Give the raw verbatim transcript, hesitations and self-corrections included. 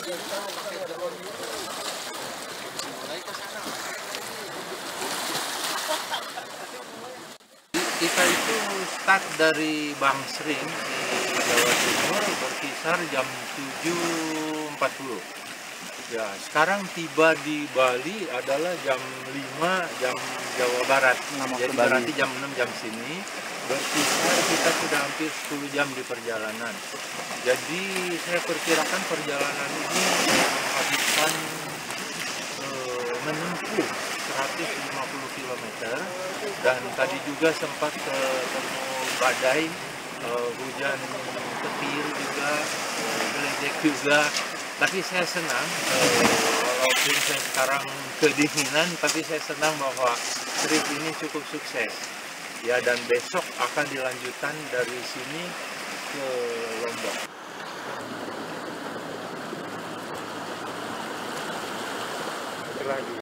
Kita itu start dari Bangsering di Jawa Timur berkisar jam tujuh empat puluh. Ya, sekarang tiba di Bali adalah jam lima jam Jawa Barat. Jadi berarti jam enam jam sini. Berkisar kita sudah hampir sepuluh jam di perjalanan. Jadi saya perkirakan perjalanan ini menghabiskan eh, menempuh seratus lima puluh kilometer, dan tadi juga sempat ketemu badai, eh, hujan petir juga, eh, geledek juga. Tapi saya senang, eh, walaupun saya sekarang kedinginan, tapi saya senang bahwa trip ini cukup sukses. Ya, dan besok akan dilanjutkan dari sini ke Lombok. Lagi.